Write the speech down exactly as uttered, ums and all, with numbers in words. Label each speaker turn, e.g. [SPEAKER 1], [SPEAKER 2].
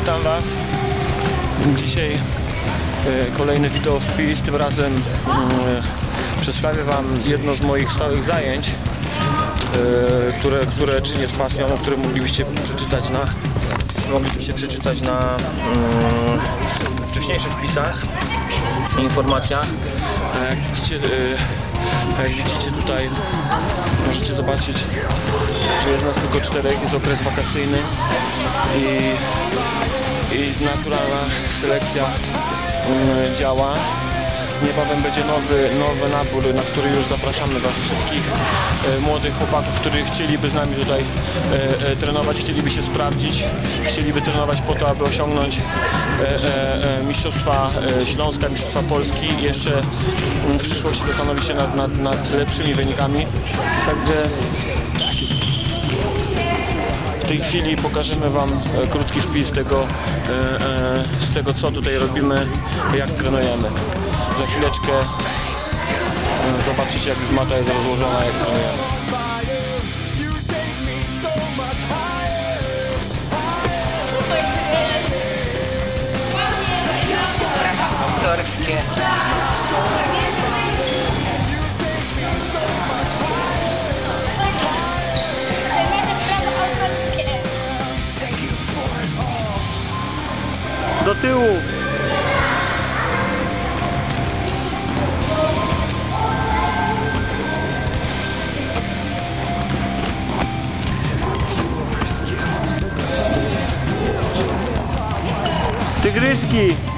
[SPEAKER 1] Witam Was. Dzisiaj e, kolejny wideo wpis. Tym razem e, przedstawię Wam jedno z moich stałych zajęć, e, które, które czynię z pasją, które moglibyście przeczytać na moglibyście przeczytać na e, wcześniejszych wpisach, informacjach. A jak widzicie, e, jak widzicie tutaj, możecie zobaczyć, że jest nas tylko czterech, jest okres wakacyjny i, i naturalna selekcja um, działa. Niebawem będzie nowy, nowy nabór, na który już zapraszamy Was wszystkich e, młodych chłopaków, którzy chcieliby z nami tutaj e, e, trenować, chcieliby się sprawdzić, chcieliby trenować po to, aby osiągnąć e, e, e, mistrzostwa e, Śląska, mistrzostwa Polski i jeszcze w przyszłości zastanowić się nad, nad, nad lepszymi wynikami. Także w tej chwili pokażemy Wam e, krótki wpis tego, e, e, z tego, co tutaj robimy, jak trenujemy. Za chwileczkę e, zobaczycie, jak mata jest rozłożona, jak trenujemy.
[SPEAKER 2] Autorskie.
[SPEAKER 1] Do tyłu! Tygryski!